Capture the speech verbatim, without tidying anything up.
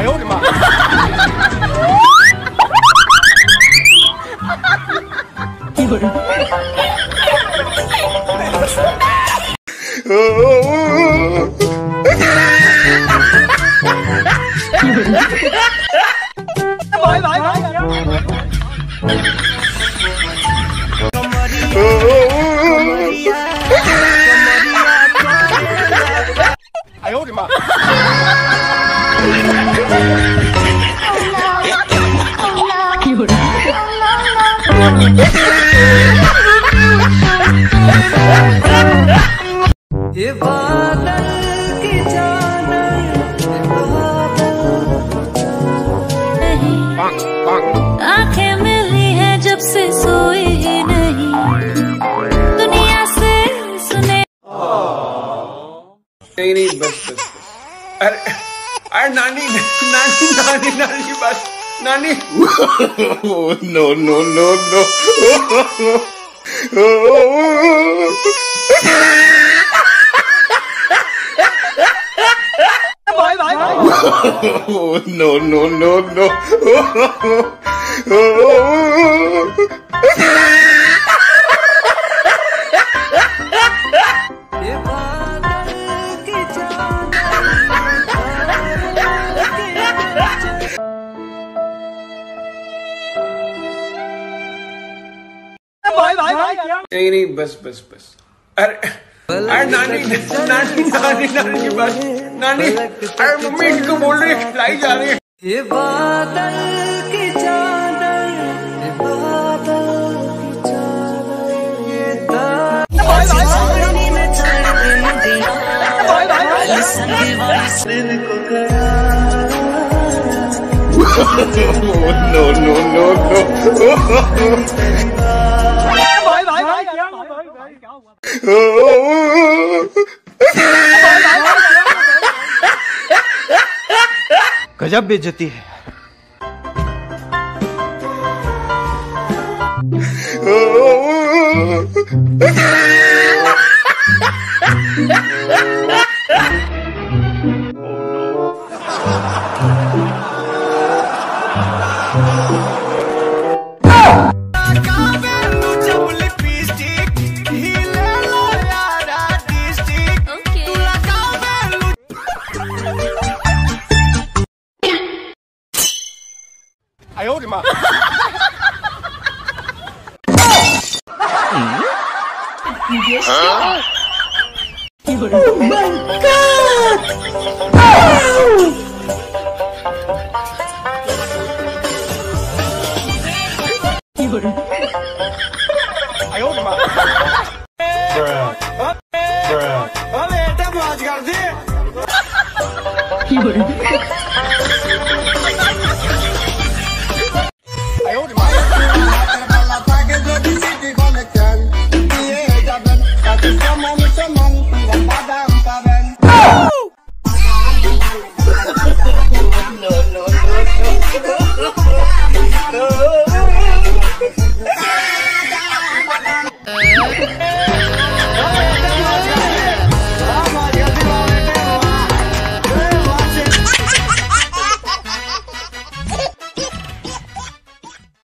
哎呦我的妈！有人。拜拜拜！哎呦我的妈！有人。ये बादल की चादर आंखें मिली है जब से सोई ही नहीं दुनिया से सुने। नहीं नहीं बस बस अरे अरे नानी नानी नानी नानी बस नानी। नो नो नो नो Bye bye bye. No no no no. Bye bye bye. नहीं नहीं बस बस बस अरे अरे नानी नानी नानी नानी बस नानी अरे मम्मी इनको बोल रही लाई जा रही है। ये बादल की चादर ये बादल की चादर ये bye bye bye bye no no no no bye bye bye गजब बेइज्जती है।哎呦我的妈！你别笑！有人 ！Oh my god！ 有人！哎呦我的妈！有人！哎呦我的妈！No no no no